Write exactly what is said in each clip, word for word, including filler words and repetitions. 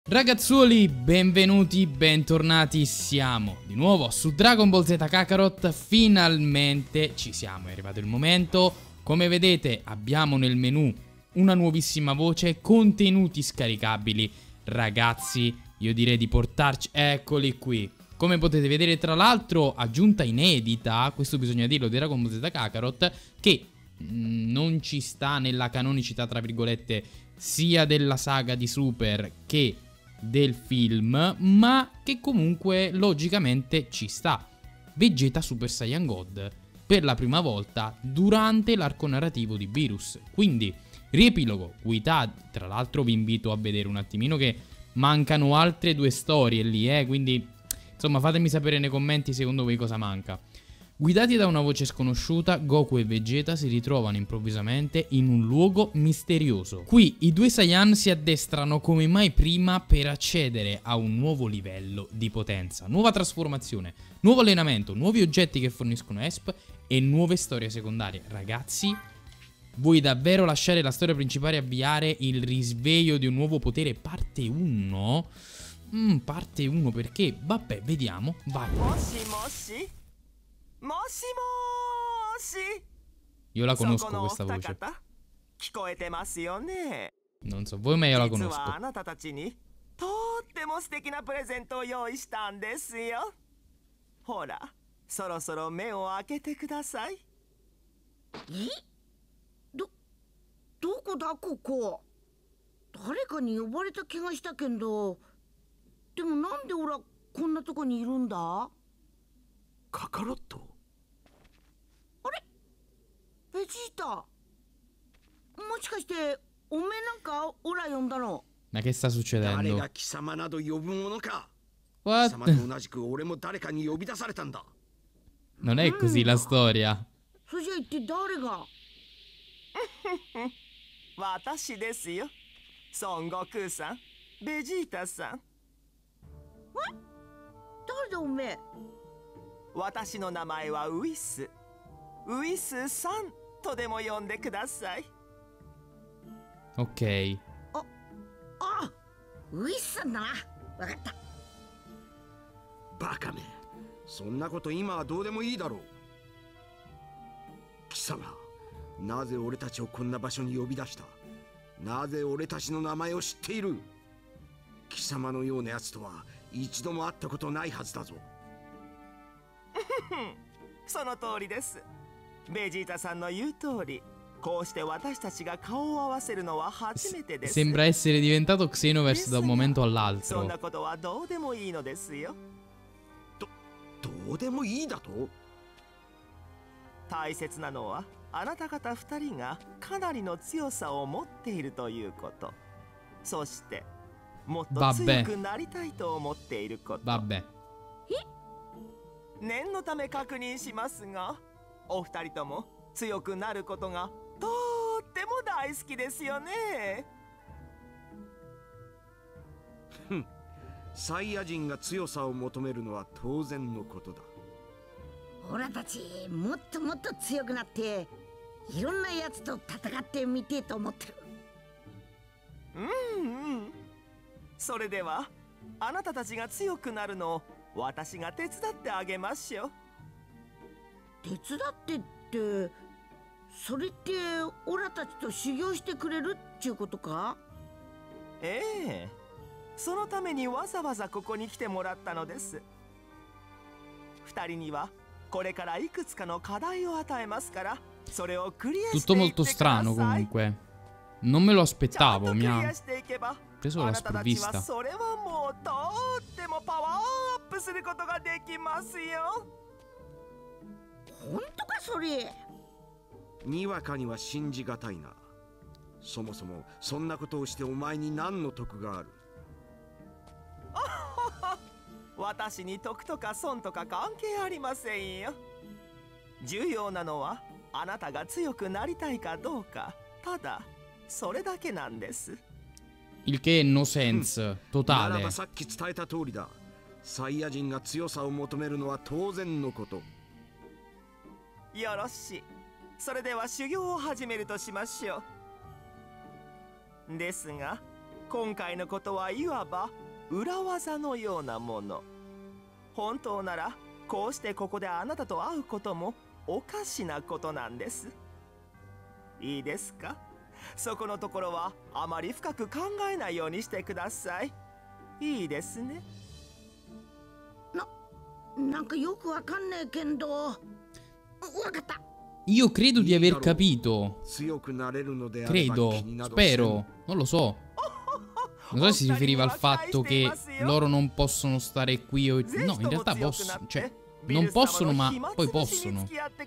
Ragazzuoli, benvenuti, bentornati, siamo di nuovo su Dragon Ball Z Kakarot. Finalmente ci siamo, è arrivato il momento. Come vedete abbiamo nel menu una nuovissima voce, contenuti scaricabili. Ragazzi, io direi di portarci, eccoli qui. Come potete vedere, tra l'altro, aggiunta inedita, questo bisogna dirlo, di Dragon Ball Z Kakarot, che mh, non ci sta nella canonicità, tra virgolette, sia della saga di Super che del film, ma che comunque logicamente ci sta. Vegeta Super Saiyan God per la prima volta durante l'arco narrativo di Virus. Quindi riepilogo, Guità, tra l'altro vi invito a vedere un attimino che mancano altre due storie lì, eh, quindi insomma fatemi sapere nei commenti secondo voi cosa manca. Guidati da una voce sconosciuta, Goku e Vegeta si ritrovano improvvisamente in un luogo misterioso. Qui i due Saiyan si addestrano come mai prima per accedere a un nuovo livello di potenza, nuova trasformazione, nuovo allenamento, nuovi oggetti che forniscono E S P e nuove storie secondarie. Ragazzi, vuoi davvero lasciare la storia principale e avviare il risveglio di un nuovo potere parte uno? Mm, parte uno perché? Vabbè, vediamo, vai. Moshi moshi? Moshi moshi? Io la conosco questa voce. Non so voi, ma io la conosco. Eh? Do, どこだここ？誰かに呼ばれた気がしたけど、でもなんで俺はこんなとこにいるんだ？ カカロット？ あれ？ベジータ。もしかしておめえなんかオラ呼んだの？ Ma che sta 誰 succedendo? が貴様など呼ぶものか。貴 What? 様と同じく俺も誰かに呼び出されたんだ。 Non è così la storia. それじゃ一体誰が？ 私ですよ。孫悟空さん、ベジータさん。 誰だおめえ？ 私の名前はウィス。ウィスさんとでも呼んでください。 Ok. あ、あ、ウィスさんだな。わかった。 バカめ。そんなこと今はどうでもいいだろう。貴様、なぜ俺たちをこんな場所に呼び出した？なぜ俺たちの名前を知っている？貴様のようなやつとは一度も会ったことないはずだぞ。 その通りです。ベジータさんの言う通り、こうして私たちが顔を合わせるのは初めてです。 Sembra essere diventato Xenoverse da un momento そん all'altro. なことはどうでもいいのですよ。 ど、どうでもいいだと？ 大切なのはあなた方二人がかなりの強さを持っているということ。そしてもっと強くなりたいと思っていること。 Vabbè. 念のため確認しますが、お二人とも強くなることがとっても大好きですよね。 ふん、サイヤ人が強さを求めるのは当然のことだ。 俺たちもっともっと強くなっていろんなやつと戦ってみてえと思ってる。 うんうん。それではあなたたちが強くなるのを私が手伝ってあげましょう。 手伝ってってそれってオラたちと修行してくれるっちゅうことか？ ええ、そのためにわざわざここに来てもらったのです。二人にはこれからいくつかの課題を与えますから、それをクリアして Tutto いって molto ください。 strano comunque. Non me lo aspettavo, mi ha ちゃんとクリアしていけば、 preso あ la なたたちは sprovvista. それはもうとってもパワーアップすることができますよ。 本当かそれ？ にわかには信じがたいな。そもそもそんなことをしてお前に何の得がある？ 私に得とか損とか関係ありませんよ。重要なのはあなたが強くなりたいかどうか、ただそれだけなんです。 Il che no sense なら totale. ばさっき伝えた通りだ。サイヤ人が強さを求めるのは当然のこと。 よろしい。それでは修行を始めるとしましょう。ですが今回のことはいわば裏技のようなもの。本当ならこうしてここであなたと会うこともおかしなことなんです。いいですか？そこのところはあまり深く考えないようにしてください。いいですね。 な、なんかよくわかんねえけど、わかった。 Io credo di aver capito. 強くなれるのであれば Credo, 気になど spero, non lo so. Non so se si riferiva al fatto che loro non possono stare qui o... No, in realtà possono. Cioè, non possono, ma poi possono.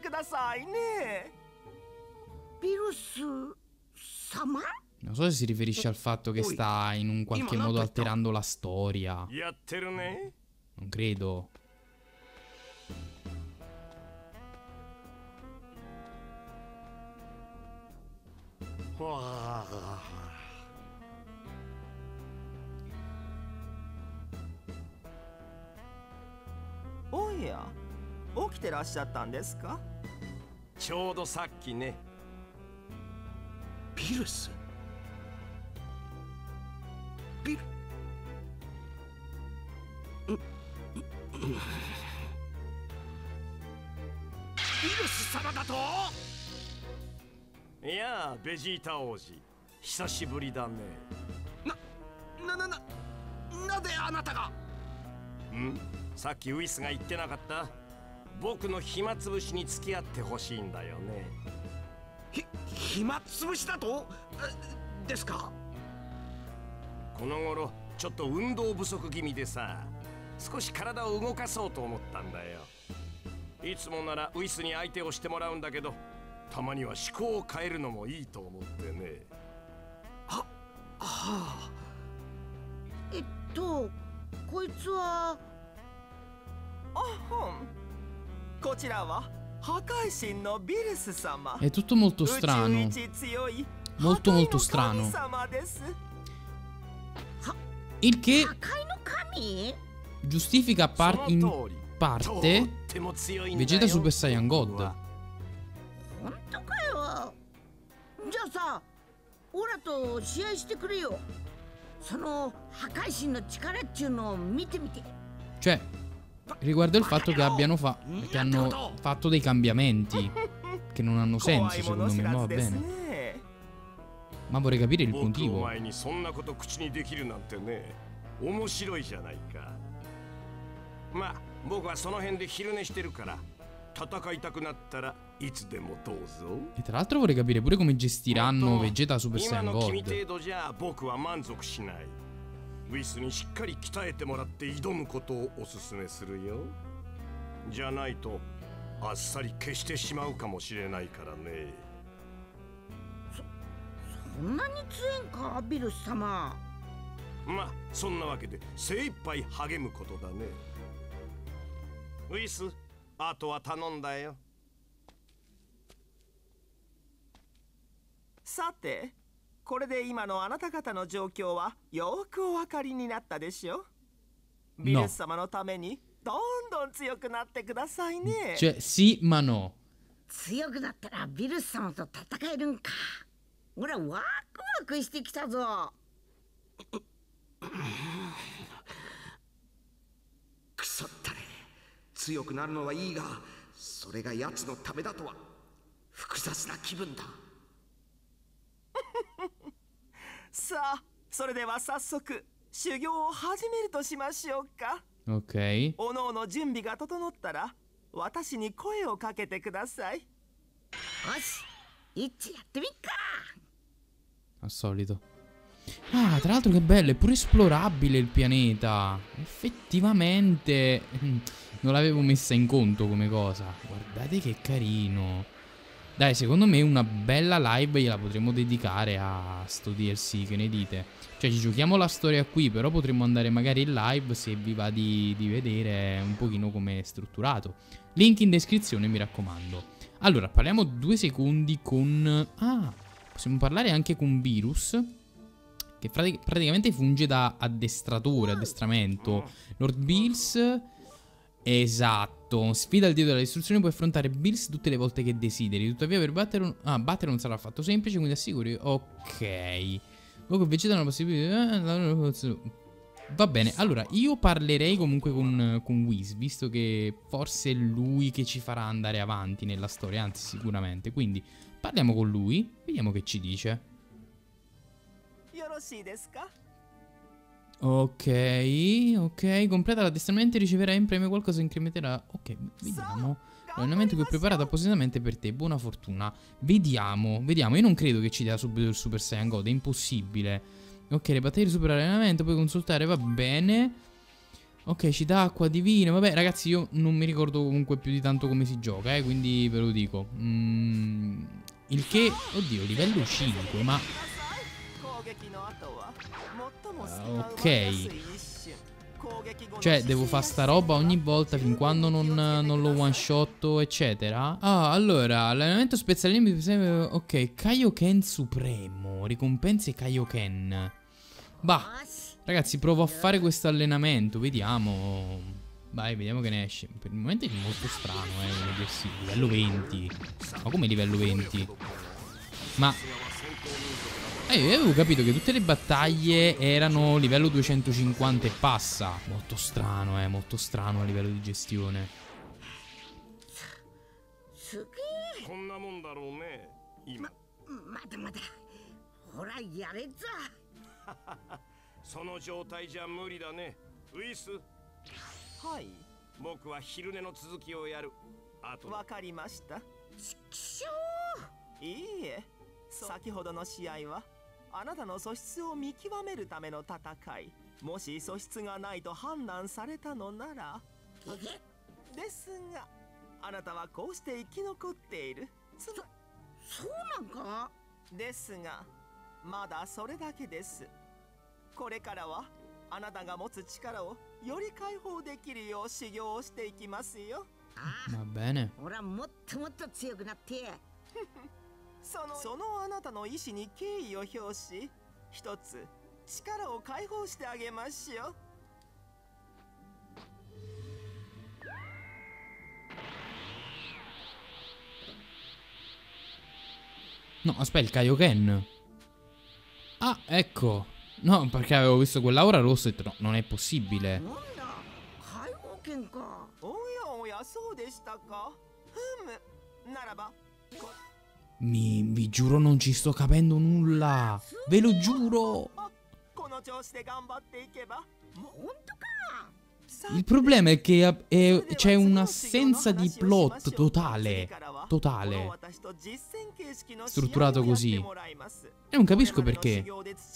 Non so se si riferisce al fatto che sta in un qualche modo alterando la storia. Non credo. おや、起きてらっしゃったんですか？ ちょうどさっきね。 ビルス？ビル？ビルス様だと？ いや、ベジータ王子、久しぶりだね。 な、な、な、な、なぜあなたが？ ん？さっきウィスが言ってなかった？僕の暇つぶしに付き合ってほしいんだよね。 ひ、暇つぶしだと？ですか？ この頃ちょっと運動不足気味でさ、少し体を動かそうと思ったんだよ。いつもならウィスに相手をしてもらうんだけど、たまには思考を変えるのもいいと思ってね。 は、はあ。 えっと、こいつは。 あほん。こちらは破壊神のビルス様。 È tutto molto strano. Molto molto strano. Il che giustifica par in parte Vegeta Super Saiyan God. 本当かよ。じゃあさ、オラと試合してくれよ。その破壊神の力っちゅうのを見てみて。 Cioè, riguardo il fatto che abbiano fa che hanno fatto dei cambiamenti che non hanno senso, secondo me, ma va bene. Ma vorrei capire il motivo. まあ、僕はその辺で昼寝してるから、戦いたくなったらいつでもどうぞ。 E tra l'altro vorrei capire pure come gestiranno Vegeta Super Saiyan God. ウィスにしっかり鍛えてもらって挑むことをおすすめするよ。じゃないとあっさり消してしまうかもしれないからね。 そ、そんなに強いんか、ビルス様。 まあ、そんなわけで精一杯励むことだね。ウィス、あとは頼んだよ。 さて、これで今のあなた方の状況はよくお分かりになったでしょう。ビルス様のためにどんどん強くなってくださいね。 Cioè, sì, ma no. 強くなったらビルス様と戦えるんか。俺はワクワクしてきたぞ。 くそったれ。強くなるのはいいが、それが奴のためだとは複雑な気分だ。 さあ、それでは早速修行を始めるとしましょうか。 Ok. おのおの準備が整ったら私に声をかけてください。よし、一致やってみっか。 Al solito. Ah, tra l'altro che bello, è pure esplorabile il pianeta. Effettivamente non l'avevo messa in conto come cosa. Guardate che carino. Dai, secondo me una bella live gliela potremmo dedicare a sto D L C, che ne dite? Cioè, ci giochiamo la storia qui, però potremmo andare magari in live, se vi va di, di vedere un pochino come è strutturato. Link in descrizione, mi raccomando. Allora, parliamo due secondi con... Ah, possiamo parlare anche con Virus, che pratic praticamente funge da addestratore, addestramento. Lord Bills... Esatto, sfida il dio della distruzione, puoi affrontare Bills tutte le volte che desideri. Tuttavia per battere, un... ah, battere non sarà affatto semplice, quindi assicuri. Ok, Goku e Vegeta hanno la possibilità. Va bene, allora io parlerei comunque con, con Whis, visto che forse è lui che ci farà andare avanti nella storia, anzi sicuramente. Quindi parliamo con lui, vediamo che ci dice. Ok, ok, completa l'addestramento e riceverai in premio qualcosa che incrementerà. Ok, vediamo. L'allenamento che ho preparato appositamente per te, buona fortuna. Vediamo, vediamo, io non credo che ci dia subito il Super Saiyan God, è impossibile. Ok, le batterie di super allenamento, puoi consultare, va bene. Ok, ci dà acqua divina. Vabbè, ragazzi, io non mi ricordo comunque più di tanto come si gioca, eh, quindi ve lo dico. Mm, il che, oddio, livello cinque, ma... Uh, ok. Cioè, devo fare sta roba ogni volta fin quando non, non lo one shotto, eccetera. Ah, allora, allenamento speziale. Ok, Kaioken Supremo. Ricompense Kaioken. Bah, ragazzi, provo a fare questo allenamento. Vediamo. Vai, vediamo che ne esce. Per il momento è molto strano, eh, come dirsi. Livello venti. Ma come livello venti? Ma... Eh, io avevo capito che tutte le battaglie erano livello duecentocinquanta e passa. Molto strano, eh, molto strano a livello di gestione. I 先ほどの試合はあなたの素質を見極めるための戦い。もし素質がないと判断されたのならですがあなたはこうして生き残っている。そそうなんかですがまだそれだけです。これからはあなたが持つ力をより解放できるよう修行をしていきますよ。 Va bene. 俺はもっともっと強くなって。 その、そのあなたの意志に敬意を表し、一つ力を解放してあげましょう。 No, aspetta, il Kaioken. Ah, ecco. No, perché avevo visto quell'aura rossa e ho detto, no, non è possibile. Mi, vi giuro non ci sto capendo nulla. Ve lo giuro. Il problema è che c'è un'assenza di plot totale. Totale. Strutturato così. E non capisco perché.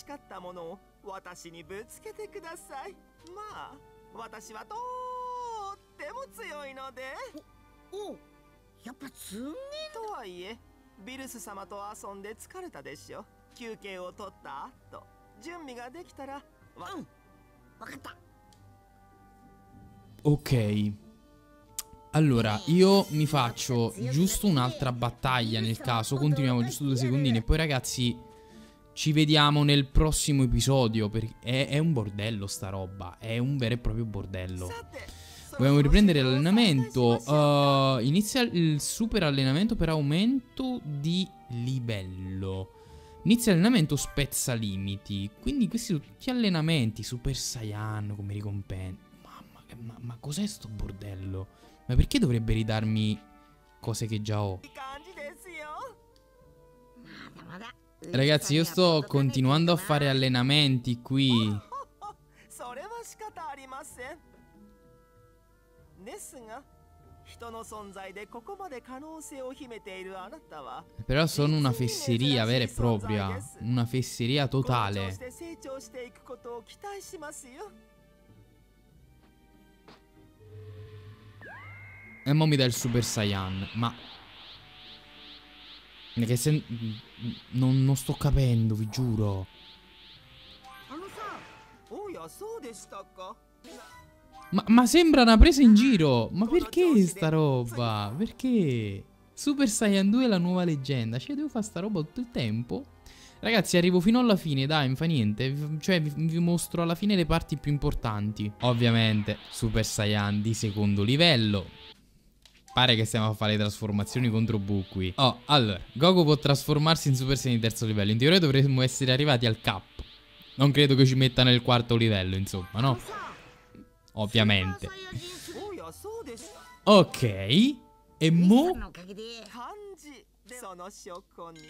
Ok. Allora, io mi faccio giusto un'altra battaglia nel caso. Continuiamo giusto due secondini. E poi ragazzi, ci vediamo nel prossimo episodio. Perché è, è un bordello sta roba. È un vero e proprio bordello. Vogliamo riprendere l'allenamento. uh, Inizia il super allenamento per aumento di livello. Inizia l'allenamento spezza limiti. Quindi questi sono tutti allenamenti Super Saiyan come ricompensa. Mamma che ma, ma cos'è sto bordello? Ma perché dovrebbe ridarmi cose che già ho? Ragazzi, io sto continuando a fare allenamenti qui. Però sono una fesseria vera e propria. Una fesseria totale. E mo mi dà il Super Saiyan. Ma che se... non, non sto capendo, vi giuro. Ma, ma sembra una presa in giro. Ma perché sta roba? Perché? Super Saiyan due è la nuova leggenda. Cioè devo fare sta roba tutto il tempo? Ragazzi, arrivo fino alla fine, dai, non fa niente. Cioè vi, vi mostro alla fine le parti più importanti. Ovviamente Super Saiyan di secondo livello. Pare che stiamo a fare le trasformazioni contro Buu qui. Oh, allora, Goku può trasformarsi in Super Saiyan di terzo livello. In teoria dovremmo essere arrivati al cap. Non credo che ci metta nel quarto livello, insomma, no? Ovviamente. おやそうでした Ok. E ミ mo... さんのおかげで漢字その証拠に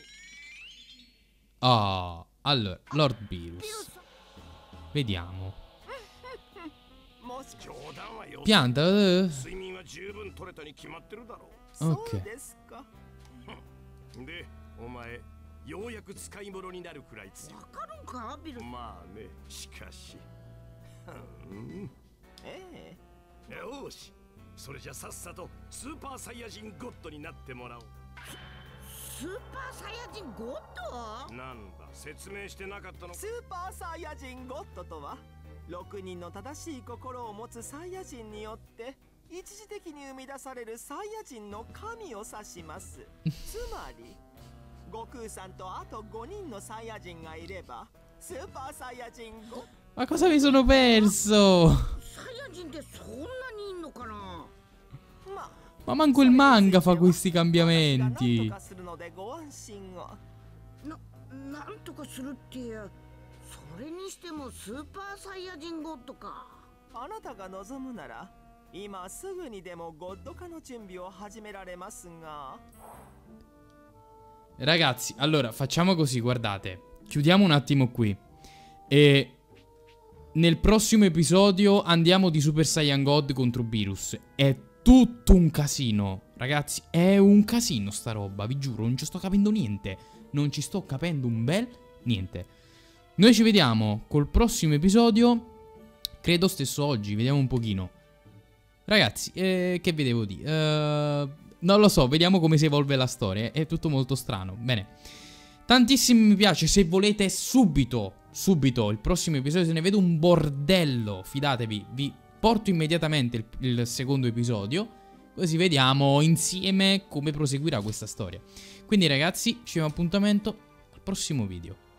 Ah, allora, Lord Beerus. Vediamo. もし冗談はよ Pianta. eh. 睡眠は十分取れたに決まってるだろそう Ok. ですかうでお前ようやく使い物になるくらい強いわかるんかビルス。 まあねしかしうんええよしそれじゃさっさとスーパーサイヤ人ゴッドになってもらおうスーパーサイヤ人ゴッド？ なんだ説明してなかったのスーパーサイヤ人ゴッドとはろくにんの正しい心を持つサイヤ人によって一時的に生み出されるサイヤ人の神を指しますつまり悟空さんとあとごにんのサイヤ人がいればスーパーサイヤ人ゴッ Ma cosa mi sono perso? サイヤ人ってそんなにいんのかな？ ドまあ Ma manco il manga fa questi 私が何と cambiamenti. かするのでご安心をな、なんとかするってそれにしてもスーパーサイヤ人ゴッドか。 あなたが望むなら今すぐにでもゴッド化の準備を始められますが Ragazzi, allora facciamo così, guardate. Chiudiamo un attimo qui. E nel prossimo episodio andiamo di Super Saiyan God contro Beerus. È tutto un casino. Ragazzi, è un casino sta roba, vi giuro, non ci sto capendo niente. Non ci sto capendo un bel niente. Noi ci vediamo col prossimo episodio. Credo stesso oggi, vediamo un pochino. Ragazzi, eh, che vi devo dire? Eh, non lo so, vediamo come si evolve la storia. È tutto molto strano. Bene. Tantissimi mi piace. Se volete subito, subito, il prossimo episodio, se ne vedo un bordello, fidatevi, vi porto immediatamente il, il secondo episodio. Così vediamo insieme come proseguirà questa storia. Quindi ragazzi, ci vediamo appuntamento al prossimo video.